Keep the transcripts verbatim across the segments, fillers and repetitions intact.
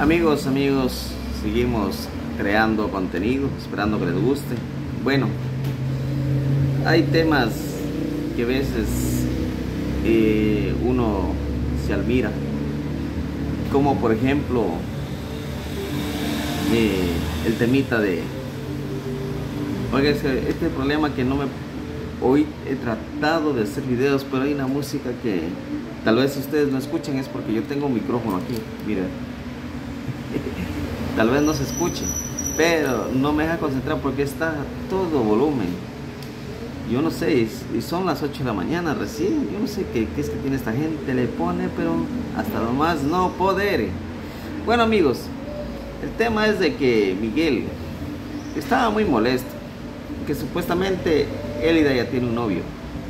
Amigos, amigos, seguimos creando contenido, esperando que les guste. Bueno, hay temas que a veces eh, uno se admira, como por ejemplo eh, el temita de, oiga, este, este problema que no me, hoy he tratado de hacer videos, pero hay una música que tal vez ustedes no escuchen, es porque yo tengo un micrófono aquí, miren. Tal vez no se escuche, pero no me deja concentrar porque está todo volumen. Yo no sé, y son las ocho de la mañana recién. Yo no sé qué, qué es que tiene esta gente, le pone, pero hasta lo más no poder. Bueno, amigos, el tema es de que Miguel estaba muy molesto, que supuestamente Élida ya tiene un novio.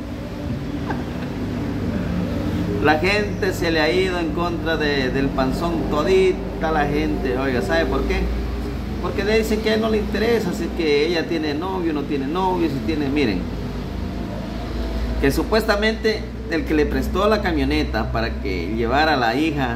La gente se le ha ido en contra de, del panzón, todita la gente. Oiga, ¿sabe por qué? Porque le dicen que a él no le interesa, si que ella tiene novio, no tiene novio, si tiene, miren, que supuestamente el que le prestó la camioneta para que llevara a la hija,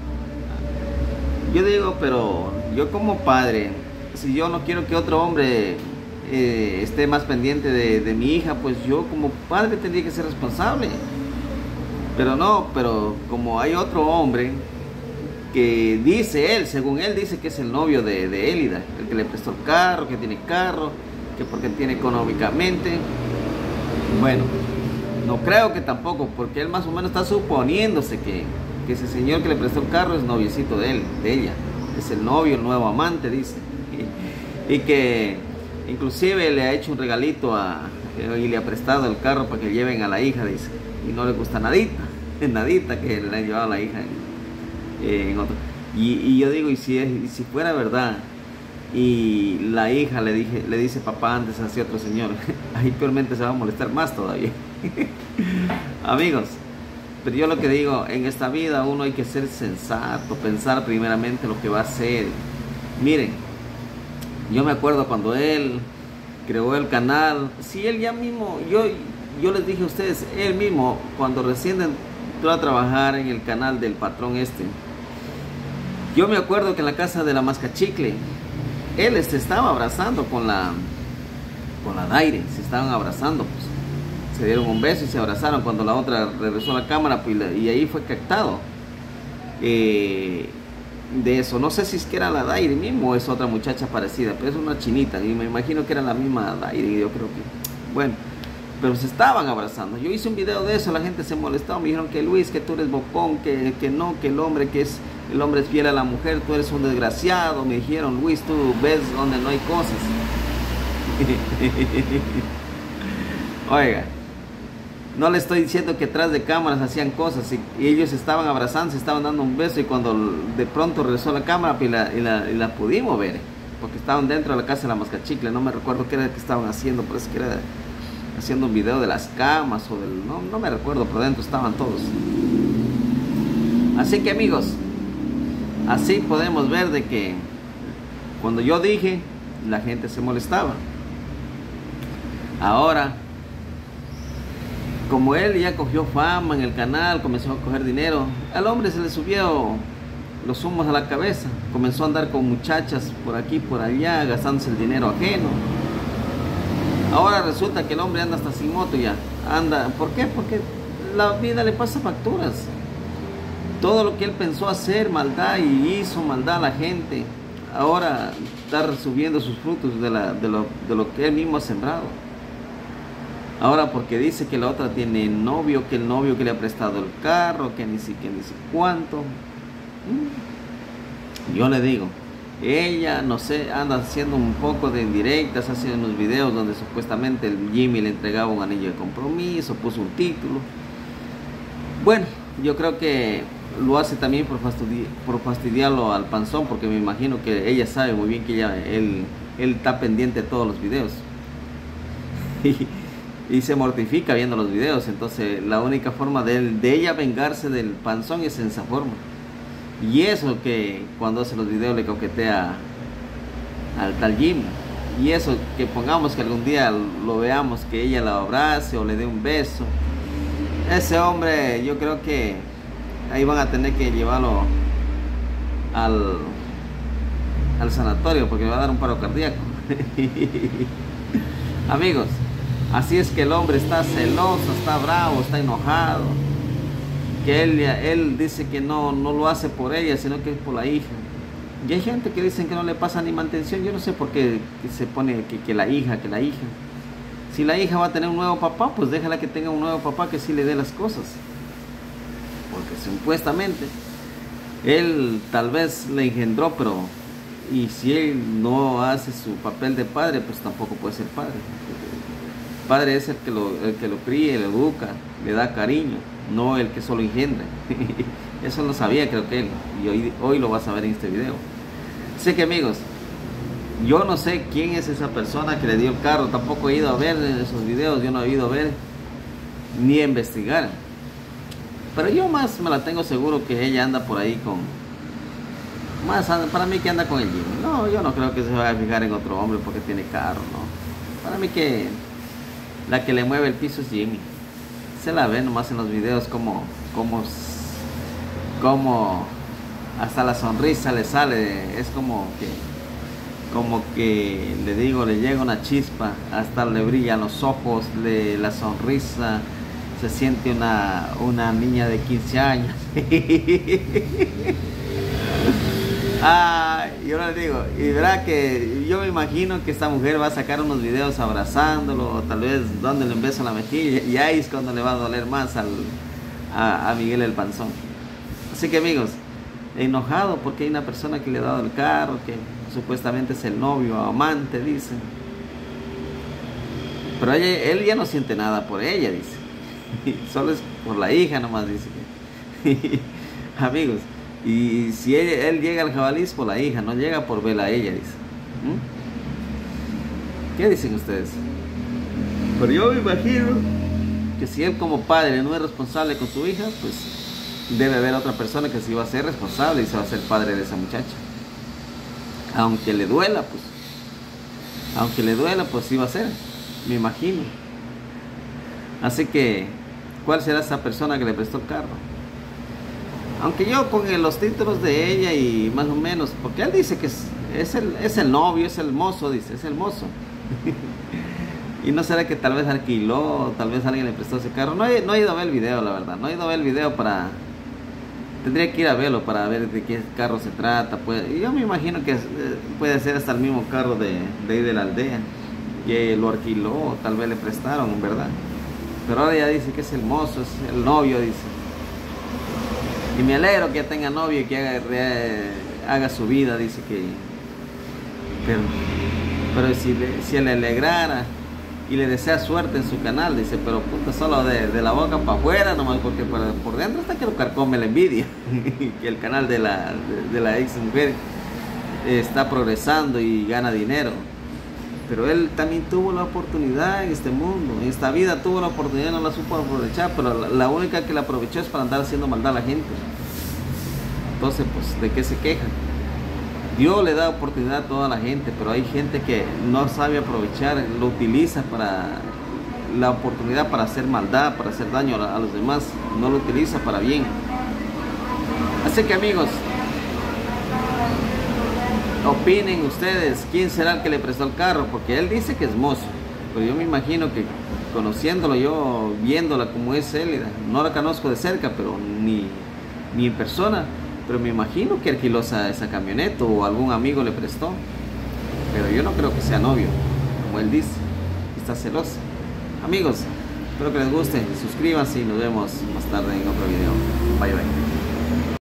yo digo, pero yo como padre, si yo no quiero que otro hombre eh, esté más pendiente de, de mi hija, pues yo como padre tendría que ser responsable. Pero no, pero como hay otro hombre que dice él, según él dice que es el novio de, de Élida, el que le prestó el carro, que tiene carro, que porque tiene económicamente. Bueno, no creo que tampoco, porque él más o menos está suponiéndose que, que ese señor que le prestó el carro es noviecito de él, de ella. Es el novio, el nuevo amante, dice. Y, y que inclusive le ha hecho un regalito a, y le ha prestado el carro para que lleven a la hija, dice. Y no le gusta nadita, nadita que le han llevado a la hija en, en otro. Y, y yo digo, y si, es, y si fuera verdad, y la hija le, dije, le dice papá antes hacia otro señor, ahí peormente se va a molestar más todavía. Amigos, pero yo lo que digo, en esta vida uno hay que ser sensato, pensar primeramente lo que va a hacer. Miren, yo me acuerdo cuando él creó el canal, si él ya mismo, yo... Yo les dije a ustedes, él mismo, cuando recién entró a trabajar en el canal del patrón este, yo me acuerdo que en la casa de la Mascachicle, él se estaba abrazando con la, con la Daire, se estaban abrazando, pues, se dieron un beso y se abrazaron cuando la otra regresó a la cámara, pues, y ahí fue captado eh, de eso. No sé si es que era la Daire mismo o es otra muchacha parecida, pero es una chinita, y me imagino que era la misma Daire, yo creo que, bueno. Pero se estaban abrazando. Yo hice un video de eso, la gente se molestó, me dijeron que Luis, que tú eres bocón, que, que no, que el hombre que es el hombre es fiel a la mujer, tú eres un desgraciado. Me dijeron, Luis, tú ves donde no hay cosas. Oiga, no le estoy diciendo que atrás de cámaras hacían cosas y, y ellos estaban abrazando, se estaban dando un beso, y cuando de pronto regresó la cámara y la, y la, y la pudimos ver, porque estaban dentro de la casa de la Mascachicle. No me recuerdo qué era que estaban haciendo, pero es que era haciendo un video de las camas o del, no, no me recuerdo, pero dentro estaban todos. Así que amigos, así podemos ver de que cuando yo dije, la gente se molestaba. Ahora, como él ya cogió fama en el canal, comenzó a coger dinero, al hombre se le subió los humos a la cabeza, comenzó a andar con muchachas por aquí, por allá, gastándose el dinero ajeno. Ahora resulta que el hombre anda hasta sin moto ya. Anda, ¿por qué? Porque la vida le pasa facturas. Todo lo que él pensó hacer maldad y hizo maldad a la gente, ahora está subiendo sus frutos de, la, de, lo, de lo que él mismo ha sembrado. Ahora porque dice que la otra tiene novio, que el novio que le ha prestado el carro, que ni siquiera ni sé cuánto. Yo le digo, ella, no sé, anda haciendo un poco de indirectas, hace unos videos donde supuestamente el Jimmy le entregaba un anillo de compromiso, puso un título. Bueno, yo creo que lo hace también por, fastidi por fastidiarlo al panzón, porque me imagino que ella sabe muy bien que ella, él, él está pendiente de todos los videos. y, y se mortifica viendo los videos, entonces la única forma de, él, de ella vengarse del panzón es en esa forma. Y eso que cuando hace los videos le coquetea al tal Jimmy. Y eso que pongamos que algún día lo veamos, que ella la abrace o le dé un beso. Ese hombre, yo creo que ahí van a tener que llevarlo al, al sanatorio porque le va a dar un paro cardíaco. Amigos, así es que el hombre está celoso, está bravo, está enojado, que él, él dice que no, no lo hace por ella, sino que es por la hija. Y hay gente que dicen que no le pasa ni mantención. Yo no sé por qué se pone que, que la hija, que la hija. Si la hija va a tener un nuevo papá, pues déjala que tenga un nuevo papá que sí le dé las cosas. Porque supuestamente él tal vez le engendró, pero y si él no hace su papel de padre, pues tampoco puede ser padre. El padre es el que lo, el que lo cría, le educa, le da cariño, no el que solo engendra. Eso lo sabía, creo que él, y hoy, hoy lo vas a ver en este video. Así que amigos, yo no sé quién es esa persona que le dio el carro, tampoco he ido a ver esos videos, yo no he ido a ver ni a investigar. Pero yo más me la tengo seguro que ella anda por ahí con... Más anda, para mí que anda con el Jimmy. No, yo no creo que se vaya a fijar en otro hombre porque tiene carro, no. Para mí que la que le mueve el piso es Jimmy. Se la ve nomás en los videos como... como como hasta la sonrisa le sale, es como que como que le digo, le llega una chispa, hasta le brillan los ojos, le, la sonrisa, se siente una, una niña de quince años. Ah, yo le digo, y verá que yo me imagino que esta mujer va a sacar unos videos abrazándolo, o tal vez dándole un beso a la mejilla, y ahí es cuando le va a doler más al, a, a Miguel el Panzón. Así que amigos, enojado porque hay una persona que le ha dado el carro, que supuestamente es el novio o amante, dicen. Pero ella, él ya no siente nada por ella, dice. Solo es por la hija nomás, dice. Amigos, y si él, él llega al jabalí es por la hija, no llega por verla a ella, dice. ¿Mm? ¿Qué dicen ustedes? Pero yo me imagino que si él como padre no es responsable con su hija, pues debe haber otra persona que sí va a ser responsable y se va a ser padre de esa muchacha. Aunque le duela, pues. Aunque le duela, pues sí va a ser. Me imagino. Así que, ¿cuál será esa persona que le prestó el carro? Aunque yo con los títulos de ella y más o menos, porque él dice que es, es, el, es el novio, es el mozo, dice, es el mozo. Y no será que tal vez alquiló, tal vez alguien le prestó ese carro. No he, no he ido a ver el video, la verdad. No he ido a ver el video para... Tendría que ir a verlo para ver de qué carro se trata. Puede, yo me imagino que puede ser hasta el mismo carro de, de ahí de la aldea, que lo alquiló, tal vez le prestaron, en verdad. Pero ahora ya dice que es el mozo, es el novio, dice. Y me alegro que ya tenga novio y que haga, haga su vida, dice que... Pero, pero si, le, si le alegrara y le desea suerte en su canal, dice, pero puta, solo de, de la boca para afuera nomás, porque por, por dentro está que lo carcome la envidia. Que el canal de la, de, de la ex mujer está progresando y gana dinero. Pero él también tuvo la oportunidad en este mundo, en esta vida tuvo la oportunidad, no la supo aprovechar, pero la, la única que la aprovechó es para andar haciendo maldad a la gente. Entonces, pues, ¿de qué se quejan? Dios le da oportunidad a toda la gente, pero hay gente que no sabe aprovechar, lo utiliza para la oportunidad para hacer maldad, para hacer daño a, a los demás, no lo utiliza para bien. Así que amigos, opinen ustedes, ¿quién será el que le prestó el carro? Porque él dice que es mozo, pero yo me imagino que conociéndolo yo, viéndola como es él, no la conozco de cerca, pero ni, ni en persona, pero me imagino que alquiló esa, esa camioneta o algún amigo le prestó. Pero yo no creo que sea novio, como él dice, está celoso. Amigos, espero que les guste, suscríbanse y nos vemos más tarde en otro video. Bye bye.